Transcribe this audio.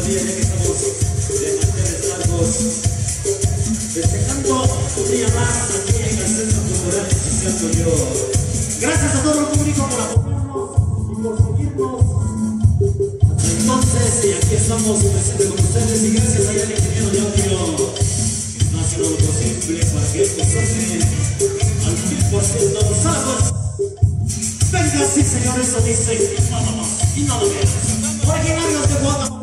día, ya que estamos de manteles largos, festejando un día más aquí en el Centro Cultural de Chiclayo Yo. Gracias a todo el público por apoyarnos y por seguirnos. Entonces, y aquí estamos presentes con ustedes, y gracias a el ingeniero de audio que no ha sido lo posible para que esto suene al 100%. ¡Salud! Venga, sí, señores, eso dice, y no lo veas. Originarios de Guatemala.